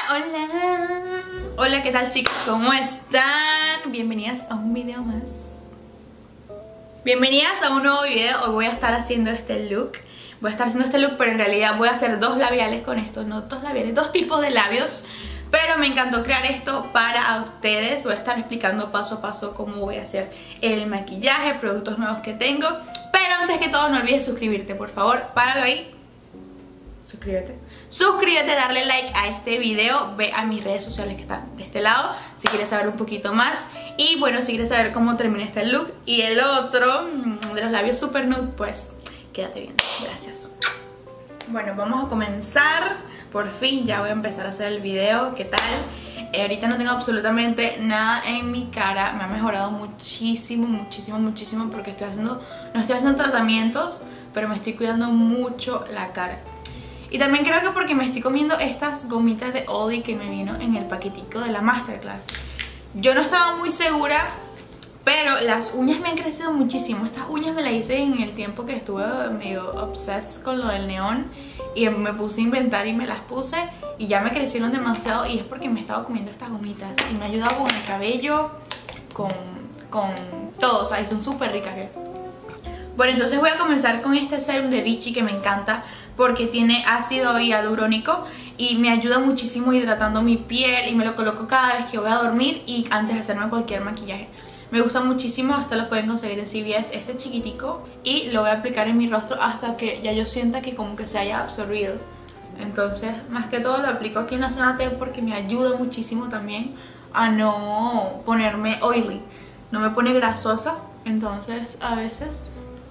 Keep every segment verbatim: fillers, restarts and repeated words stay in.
Hola, hola, ¿qué tal chicos? ¿Cómo están? Bienvenidas a un video más. Bienvenidas a un nuevo video. Hoy voy a estar haciendo este look. Voy a estar haciendo este look, pero en realidad voy a hacer dos labiales con esto. No dos labiales, dos tipos de labios. Pero me encantó crear esto para ustedes. Voy a estar explicando paso a paso cómo voy a hacer el maquillaje, productos nuevos que tengo. Pero antes que todo no olvides suscribirte, por favor. Páralo ahí. Suscríbete. Suscríbete, darle like a este video. Ve a mis redes sociales que están de este lado si quieres saber un poquito más. Y bueno, si quieres saber cómo termina este look y el otro de los labios super nude, pues quédate viendo. Gracias. Bueno, vamos a comenzar. Por fin ya voy a empezar a hacer el video. ¿Qué tal? Eh, ahorita no tengo absolutamente nada en mi cara. Me ha mejorado muchísimo, muchísimo, muchísimo. Porque estoy haciendo, no estoy haciendo tratamientos, pero me estoy cuidando mucho la cara. Y también creo que porque me estoy comiendo estas gomitas de Oldie que me vino en el paquetico de la Masterclass. Yo no estaba muy segura, pero las uñas me han crecido muchísimo. Estas uñas me las hice en el tiempo que estuve medio obsessed con lo del neón. Y me puse a inventar y me las puse y ya me crecieron demasiado. Y es porque me estaba comiendo estas gomitas. Y me ha ayudado con el cabello, con, con todo. O sea, y son súper ricas. ¿eh? Bueno, entonces voy a comenzar con este serum de Vichy que me encanta porque tiene ácido hialurónico y me ayuda muchísimo hidratando mi piel y me lo coloco cada vez que voy a dormir y antes de hacerme cualquier maquillaje. Me gusta muchísimo, hasta lo pueden conseguir en C V S, este chiquitico, y lo voy a aplicar en mi rostro hasta que ya yo sienta que como que se haya absorbido. Entonces, más que todo lo aplico aquí en la zona T porque me ayuda muchísimo también a no ponerme oily, no me pone grasosa, entonces a veces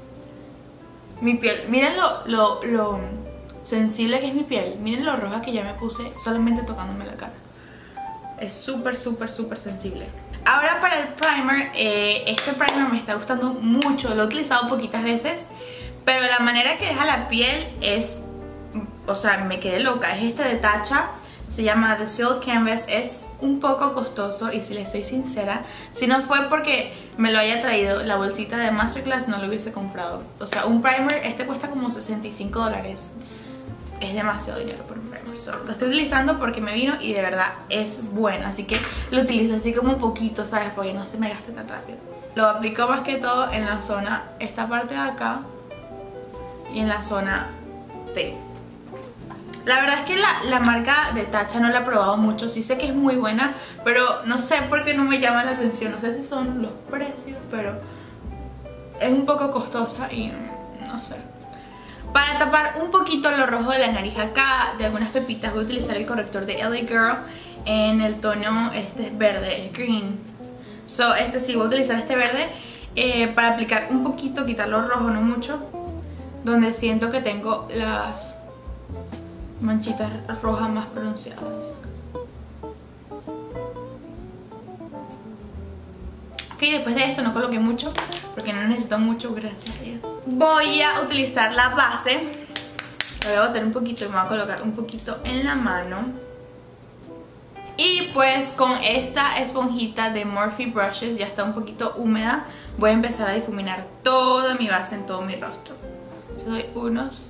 mi piel, miren lo, lo, lo sensible que es mi piel. Miren lo roja que ya me puse solamente tocándome la cara. Es súper, súper, súper sensible. Ahora para el primer, eh, este primer me está gustando mucho. Lo he utilizado poquitas veces, pero la manera que deja la piel es, o sea, me quedé loca. Es este de Tatcha. Se llama The Silk Canvas. Es un poco costoso y si les soy sincera, si no fue porque me lo haya traído la bolsita de Masterclass, no lo hubiese comprado. O sea, un primer, este cuesta como sesenta y cinco dólares. Es demasiado dinero por un primer. So, lo estoy utilizando porque me vino y de verdad es bueno. Así que lo utilizo así como un poquito, ¿sabes? Porque no se me gaste tan rápido. Lo aplico más que todo en la zona, esta parte de acá, y en la zona T. La verdad es que la, la marca de Tatcha no la he probado mucho. Sí sé que es muy buena, pero no sé por qué no me llama la atención. No sé si son los precios, pero es un poco costosa y no sé. Para tapar un poquito lo rojo de la nariz acá, de algunas pepitas, voy a utilizar el corrector de L A Girl en el tono, este es verde, es green. So, este sí, voy a utilizar este verde eh, para aplicar un poquito, quitar lo rojo, no mucho, donde siento que tengo las manchitas rojas más pronunciadas. Ok, después de esto no coloqué mucho porque no necesito mucho, gracias a Dios. Voy a utilizar la base. La voy a botar un poquito y me voy a colocar un poquito en la mano. Y pues con esta esponjita de Morphe Brushes, ya está un poquito húmeda, voy a empezar a difuminar toda mi base en todo mi rostro. Yo doy unos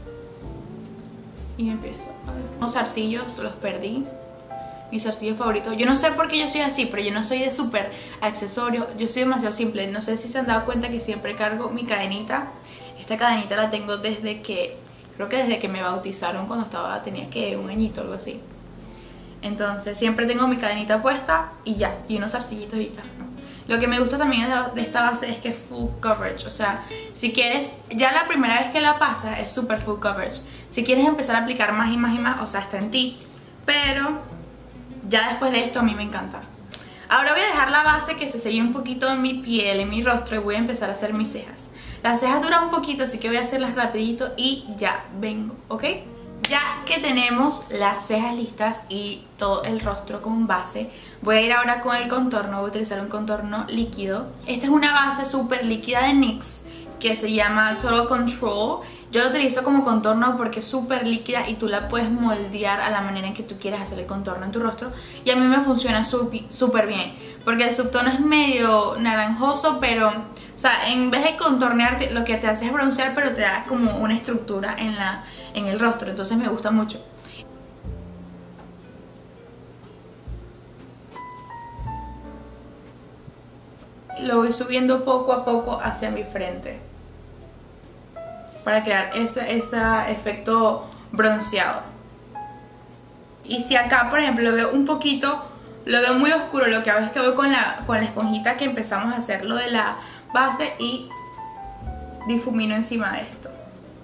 y empiezo a ver. Los zarcillos los perdí. Mis zarcillos favoritos. Yo no sé por qué yo soy así, pero yo no soy de súper accesorio. Yo soy demasiado simple. No sé si se han dado cuenta que siempre cargo mi cadenita. Esta cadenita la tengo desde que, creo que desde que me bautizaron cuando estaba, tenía que un añito o algo así. Entonces siempre tengo mi cadenita puesta y ya. Y unos zarcillitos y ya. Lo que me gusta también de esta base es que es full coverage. O sea, si quieres, ya la primera vez que la pasas es super full coverage. Si quieres empezar a aplicar más y más y más, o sea, está en ti. Pero ya después de esto a mí me encanta. Ahora voy a dejar la base que se selle un poquito en mi piel, en mi rostro, y voy a empezar a hacer mis cejas. Las cejas duran un poquito, así que voy a hacerlas rapidito y ya vengo, ¿ok? Ya que tenemos las cejas listas y todo el rostro con base, voy a ir ahora con el contorno. Voy a utilizar un contorno líquido. Esta es una base súper líquida de NYX que se llama Total Control. Yo lo utilizo como contorno porque es súper líquida y tú la puedes moldear a la manera en que tú quieras hacer el contorno en tu rostro. Y a mí me funciona súper bien porque el subtono es medio naranjoso, pero, o sea, en vez de contornearte, lo que te hace es broncear, pero te da como una estructura en, la, en el rostro. Entonces me gusta mucho. lo voy subiendo poco a poco hacia mi frente para crear ese, ese efecto bronceado. Y si acá, por ejemplo, lo veo un poquito, lo veo muy oscuro, lo que hago es que voy con la, con la esponjita que empezamos a hacer lo de la base y difumino encima de esto.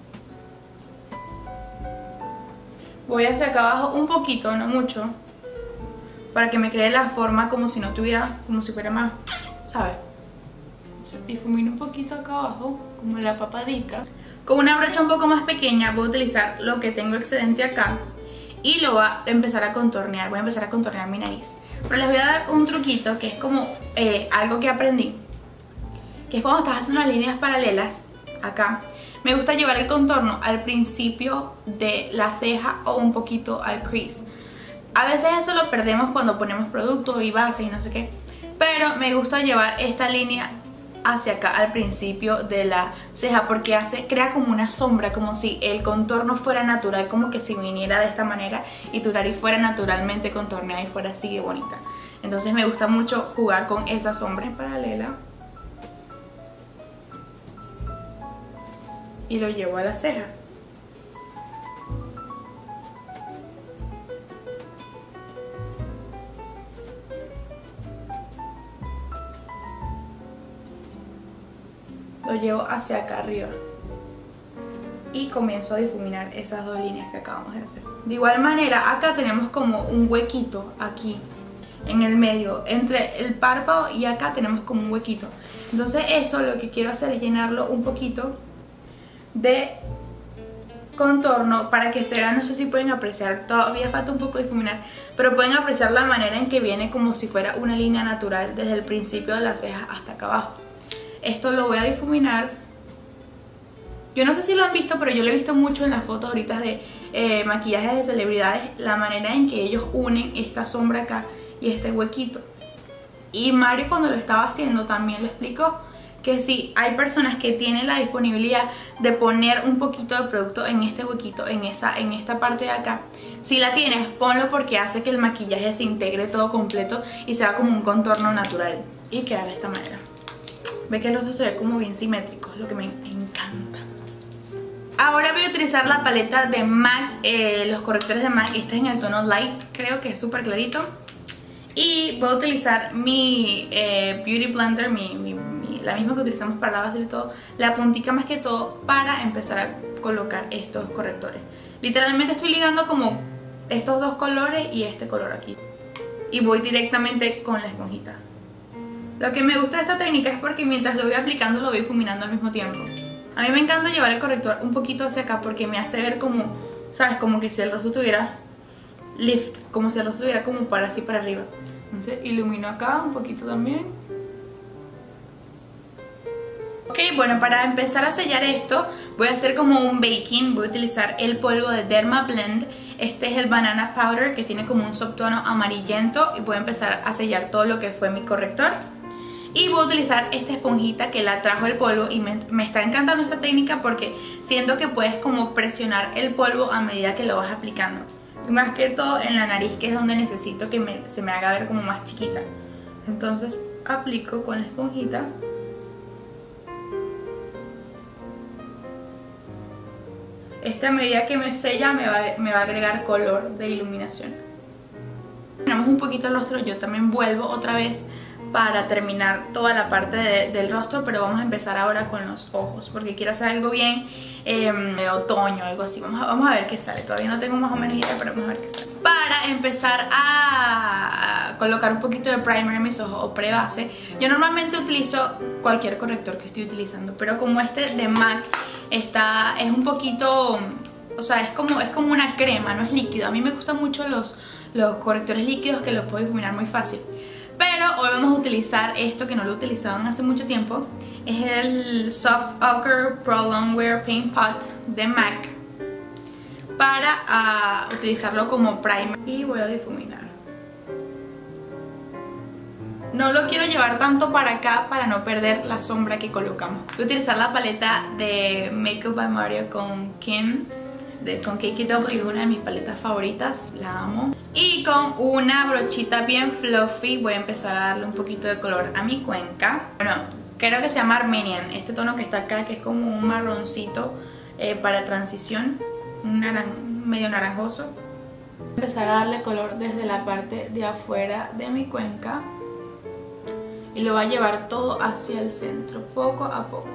Voy hacia acá abajo un poquito, no mucho, para que me cree la forma como si no tuviera, como si fuera más, ¿sabes? Difumino un poquito acá abajo, como la papadita. Con una brocha un poco más pequeña voy a utilizar lo que tengo excedente acá y lo voy a empezar a contornear. Voy a empezar a contornear mi nariz. Pero les voy a dar un truquito que es como eh, algo que aprendí, que es cuando estás haciendo las líneas paralelas acá. Me gusta llevar el contorno al principio de la ceja o un poquito al crease. A veces eso lo perdemos cuando ponemos productos y base y no sé qué, pero me gusta llevar esta línea hacia acá al principio de la ceja porque hace, crea como una sombra, como si el contorno fuera natural, como que si viniera de esta manera y tu nariz fuera naturalmente contorneada y fuera así de bonita. Entonces me gusta mucho jugar con esa sombra en paralela y lo llevo a la ceja. Lo llevo hacia acá arriba y comienzo a difuminar esas dos líneas que acabamos de hacer. De igual manera, acá tenemos como un huequito aquí en el medio, entre el párpado y acá tenemos como un huequito. Entonces eso lo que quiero hacer es llenarlo un poquito de contorno para que se vea. No sé si pueden apreciar, todavía falta un poco difuminar, pero pueden apreciar la manera en que viene como si fuera una línea natural desde el principio de la ceja hasta acá abajo. Esto lo voy a difuminar. Yo no sé si lo han visto, pero yo lo he visto mucho en las fotos ahorita de eh, maquillajes de celebridades, la manera en que ellos unen esta sombra acá y este huequito. Y Mario, cuando lo estaba haciendo, también le explicó que si hay personas que tienen la disponibilidad de poner un poquito de producto en este huequito, en, esa, en esta parte de acá, si la tienes, ponlo porque hace que el maquillaje se integre todo completo y sea como un contorno natural y queda de esta manera. Ve que el rostro se ve como bien simétrico, lo que me encanta. Ahora voy a utilizar la paleta de MAC, eh, los correctores de MAC. Este es en el tono Light, creo que es súper clarito. Y voy a utilizar mi eh, Beauty Blender, mi, mi, mi, la misma que utilizamos para la base y todo, la puntica más que todo, para empezar a colocar estos correctores. Literalmente estoy ligando como estos dos colores y este color aquí. Y voy directamente con la esponjita. Lo que me gusta de esta técnica es porque mientras lo voy aplicando lo voy difuminando al mismo tiempo. A mí me encanta llevar el corrector un poquito hacia acá porque me hace ver como, ¿sabes? Como que si el rostro tuviera lift, como si el rostro tuviera como para así para arriba. Entonces ilumino acá un poquito también. Ok, bueno, para empezar a sellar esto voy a hacer como un baking. Voy a utilizar el polvo de Derma Blend. Este es el Banana Powder que tiene como un subtono amarillento. Y voy a empezar a sellar todo lo que fue mi corrector. Y voy a utilizar esta esponjita que la trajo el polvo y me, me está encantando esta técnica porque siento que puedes como presionar el polvo a medida que lo vas aplicando. Y más que todo en la nariz, que es donde necesito que me, se me haga ver como más chiquita. Entonces aplico con la esponjita. Esta medida que me sella me va, me va a agregar color de iluminación. Tenemos un poquito el rostro, yo también vuelvo otra vez para terminar toda la parte de, del rostro, pero vamos a empezar ahora con los ojos porque quiero hacer algo bien eh, de otoño, algo así. Vamos a, vamos a ver qué sale, todavía no tengo más o menos idea, pero vamos a ver qué sale. Para empezar a colocar un poquito de primer en mis ojos o pre-base, yo normalmente utilizo cualquier corrector que estoy utilizando, pero como este de MAC está, es un poquito, o sea, es como, es como una crema, no es líquido. A mí me gustan mucho los, los correctores líquidos que los puedo difuminar muy fácil. Pero hoy vamos a utilizar esto que no lo utilizaban hace mucho tiempo. Es el Soft Ochre Pro Longwear Paint Pot de MAC para uh, utilizarlo como primer. Y voy a difuminar. No lo quiero llevar tanto para acá para no perder la sombra que colocamos. Voy a utilizar la paleta de Makeup by Mario con Kim de, con Cakey W, una de mis paletas favoritas, la amo. Y con una brochita bien fluffy voy a empezar a darle un poquito de color a mi cuenca. Bueno, creo que se llama Armenian, este tono que está acá, que es como un marroncito eh, para transición, un naran medio naranjoso. Voy a empezar a darle color desde la parte de afuera de mi cuenca y lo voy a llevar todo hacia el centro, poco a poco.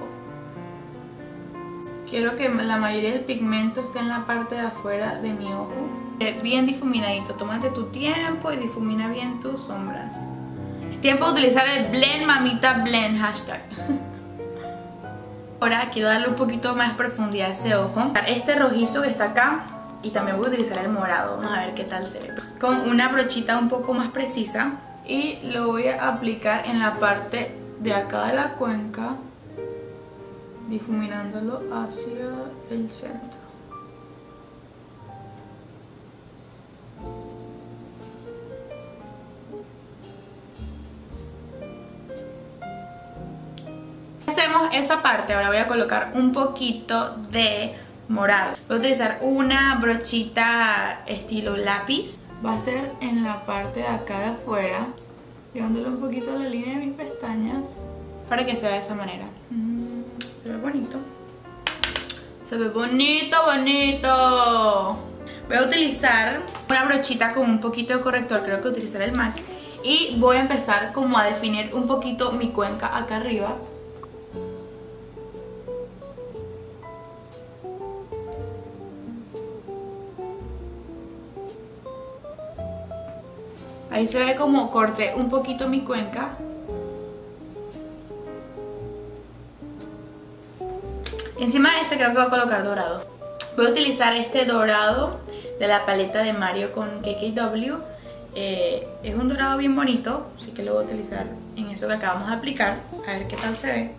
Quiero que la mayoría del pigmento esté en la parte de afuera de mi ojo. Bien difuminadito, tómate tu tiempo y difumina bien tus sombras. Es tiempo de utilizar el blend, mamita blend, hashtag. Ahora quiero darle un poquito más profundidad a ese ojo. Este rojizo que está acá y también voy a utilizar el morado, vamos a ver qué tal se ve. Con una brochita un poco más precisa y lo voy a aplicar en la parte de acá de la cuenca, difuminándolo hacia el centro. Hacemos esa parte, ahora voy a colocar un poquito de morado. Voy a utilizar una brochita estilo lápiz. Va a ser en la parte de acá de afuera, llevándole un poquito a la línea de mis pestañas para que se vea de esa manera. Se ve bonito. Se ve bonito, bonito. Voy a utilizar una brochita con un poquito de corrector, creo que utilizaré el MAC. Y voy a empezar como a definir un poquito mi cuenca acá arriba. Ahí se ve como corté un poquito mi cuenca. Encima de este creo que voy a colocar dorado. Voy a utilizar este dorado de la paleta de Mario con Cakey W. Eh, es un dorado bien bonito, así que lo voy a utilizar en eso que acabamos de aplicar. A ver qué tal se ve.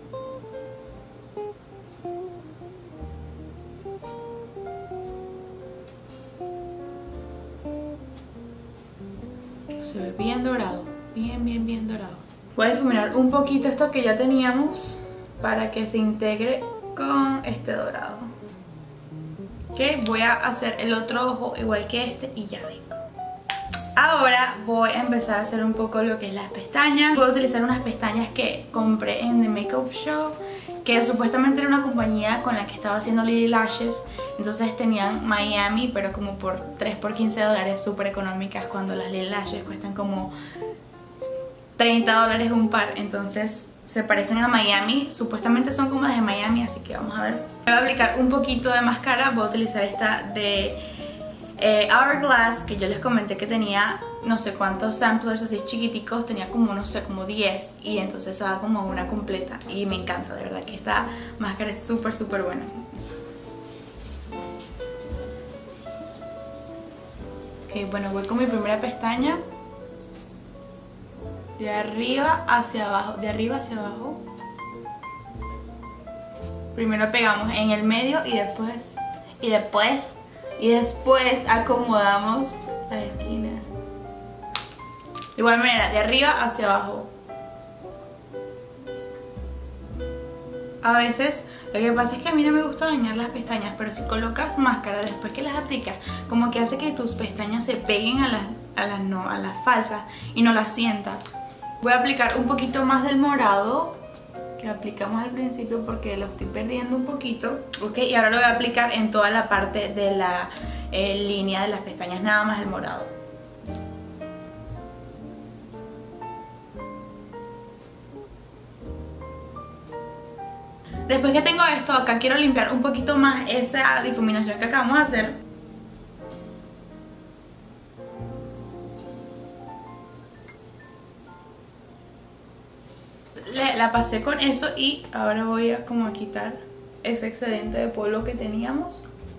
Se ve bien dorado, bien, bien, bien dorado. Voy a difuminar un poquito esto que ya teníamos para que se integre con este dorado. Ok, voy a hacer el otro ojo igual que este y ya vengo. Ahora voy a empezar a hacer un poco lo que es las pestañas. Voy a utilizar unas pestañas que compré en The Makeup Show, que supuestamente era una compañía con la que estaba haciendo Lily Lashes. Entonces tenían Miami, pero como por tres por quince dólares, súper económicas, cuando las Lily Lashes cuestan como treinta dólares un par. Entonces se parecen a Miami, supuestamente son como las de Miami, así que vamos a ver. Voy a aplicar un poquito de máscara, voy a utilizar esta de eh, Hourglass, que yo les comenté que tenía no sé cuántos samplers así chiquiticos, tenía como no sé, como diez, y entonces se da como una completa y me encanta, de verdad que esta máscara es súper súper buena. Ok, bueno, voy con mi primera pestaña. De arriba hacia abajo, de arriba hacia abajo. Primero pegamos en el medio y después, y después, y después acomodamos la esquina. De igual manera, de arriba hacia abajo. A veces lo que pasa es que a mí no me gusta dañar las pestañas, pero si colocas máscara después que las aplicas, como que hace que tus pestañas se peguen a las, a las, no, a las falsas y no las sientas. Voy a aplicar un poquito más del morado que aplicamos al principio porque lo estoy perdiendo un poquito. Ok, y ahora lo voy a aplicar en toda la parte de la eh, línea de las pestañas, nada más el morado. Después que tengo esto, acá quiero limpiar un poquito más esa difuminación que acabamos de hacer. La pasé con eso y ahora voy a como a quitar ese excedente de polvo que teníamos.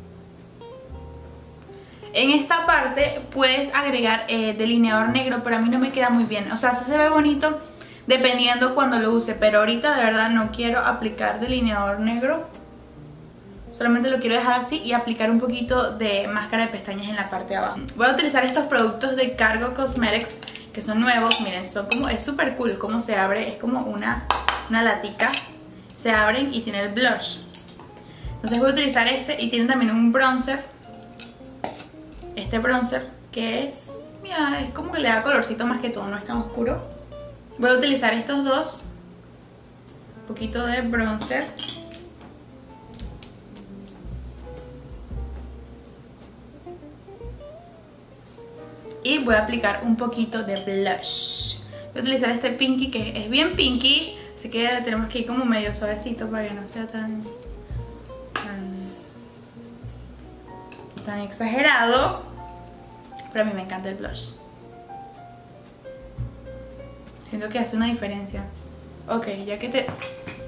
En esta parte puedes agregar eh, delineador negro, pero a mí no me queda muy bien. O sea, sí se ve bonito dependiendo cuando lo use, pero ahorita de verdad no quiero aplicar delineador negro. Solamente lo quiero dejar así y aplicar un poquito de máscara de pestañas en la parte de abajo. Voy a utilizar estos productos de Cargo Cosmetics que son nuevos. Miren, son como, es súper cool cómo se abre. Es como una, una latica. Se abren y tiene el blush. Entonces voy a utilizar este y tiene también un bronzer. Este bronzer que es, mira, es como que le da colorcito más que todo, no es tan oscuro. Voy a utilizar estos dos. Un poquito de bronzer. Y voy a aplicar un poquito de blush. Voy a utilizar este pinky que es bien pinky. Así que tenemos que ir como medio suavecito para que no sea tan... Tan, tan exagerado. Pero a mí me encanta el blush. Siento que hace una diferencia. Ok, ya que te...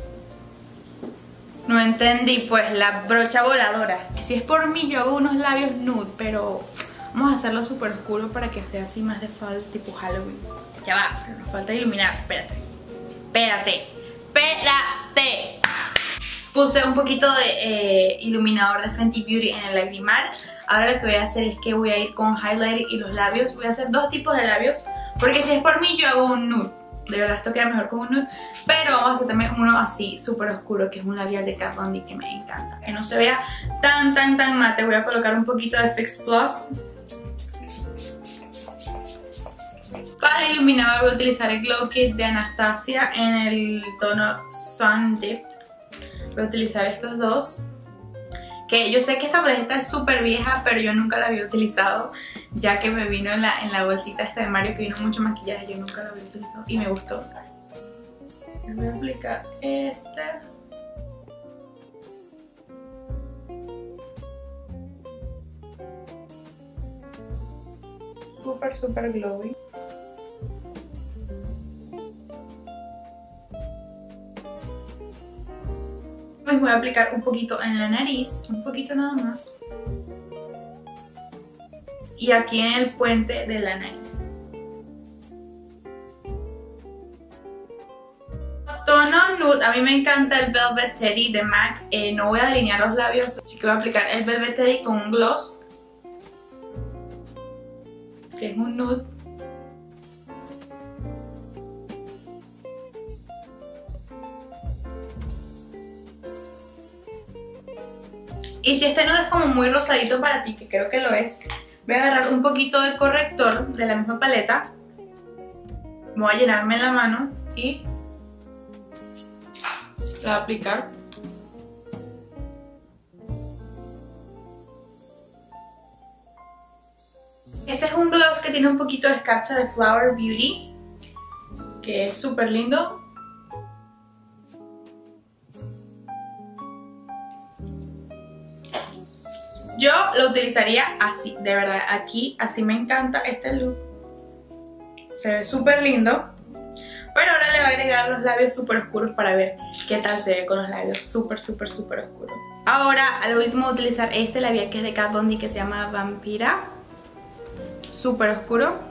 No entendí, pues la brocha voladora. Si es por mí yo hago unos labios nude, pero... Vamos a hacerlo súper oscuro para que sea así más de fall tipo Halloween. Ya va, pero nos falta iluminar. Espérate. Espérate. Espérate. Puse un poquito de eh, iluminador de Fenty Beauty en el lagrimal. Ahora lo que voy a hacer es que voy a ir con highlighter y los labios. Voy a hacer dos tipos de labios. Porque si es por mí yo hago un nude. De verdad esto queda mejor con un nude. Pero vamos a hacer también uno así súper oscuro, que es un labial de Kat Von D que me encanta. Que no se vea tan tan tan mate. Voy a colocar un poquito de Fix Plus. Para iluminador voy a utilizar el Glow Kit de Anastasia en el tono Sun Dip. Voy a utilizar estos dos. Que yo sé que esta paleta es súper vieja, pero yo nunca la había utilizado. Ya que me vino en la, en la bolsita esta de Mario, que vino mucho maquillaje. Yo nunca la había utilizado y me gustó. Voy a aplicar este. Súper, súper glowy. Pues voy a aplicar un poquito en la nariz, un poquito nada más. Y aquí en el puente de la nariz. Tono nude, a mí me encanta el Velvet Teddy de MAC. Eh, no voy a delinear los labios, así que voy a aplicar el Velvet Teddy con un gloss. Que es un nude. Y si este nude es como muy rosadito para ti, que creo que lo es, voy a agarrar un poquito de corrector de la misma paleta. Voy a llenarme la mano y lo voy a aplicar. Este es un gloss que tiene un poquito de escarcha de Flower Beauty, que es súper lindo. Yo lo utilizaría así, de verdad, aquí, así me encanta este look. Se ve súper lindo. Pero ahora le voy a agregar los labios súper oscuros para ver qué tal se ve con los labios súper, súper, súper oscuros. Ahora, al último voy a utilizar este labial que es de Kat Von D que se llama Vampira. Súper oscuro.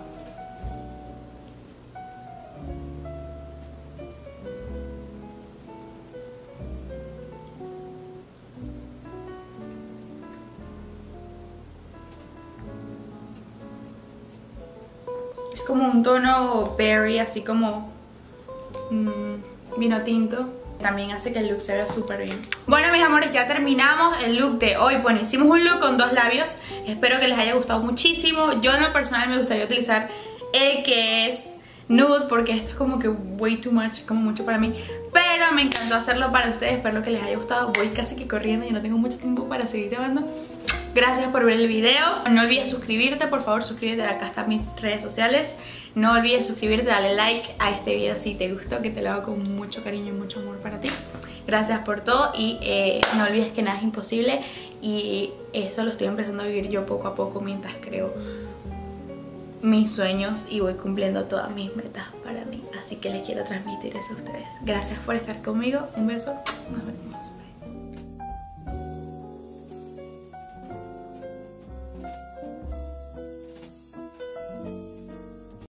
Como un tono berry, así como mmm, vino tinto. También hace que el look se vea súper bien. Bueno, mis amores, ya terminamos el look de hoy. Bueno, hicimos un look con dos labios. Espero que les haya gustado muchísimo. Yo en lo personal me gustaría utilizar el que es nude, porque esto es como que way too much, como mucho para mí. Pero me encantó hacerlo para ustedes. Espero que les haya gustado. Voy casi que corriendo y no tengo mucho tiempo para seguir grabando. Gracias por ver el video. No olvides suscribirte, por favor suscríbete, acá están mis redes sociales. No olvides suscribirte, dale like a este video si te gustó, que te lo hago con mucho cariño y mucho amor para ti. Gracias por todo y eh, no olvides que nada es imposible y eso lo estoy empezando a vivir yo poco a poco mientras creo mis sueños y voy cumpliendo todas mis metas para mí. Así que les quiero transmitir eso a ustedes. Gracias por estar conmigo, un beso, nos vemos.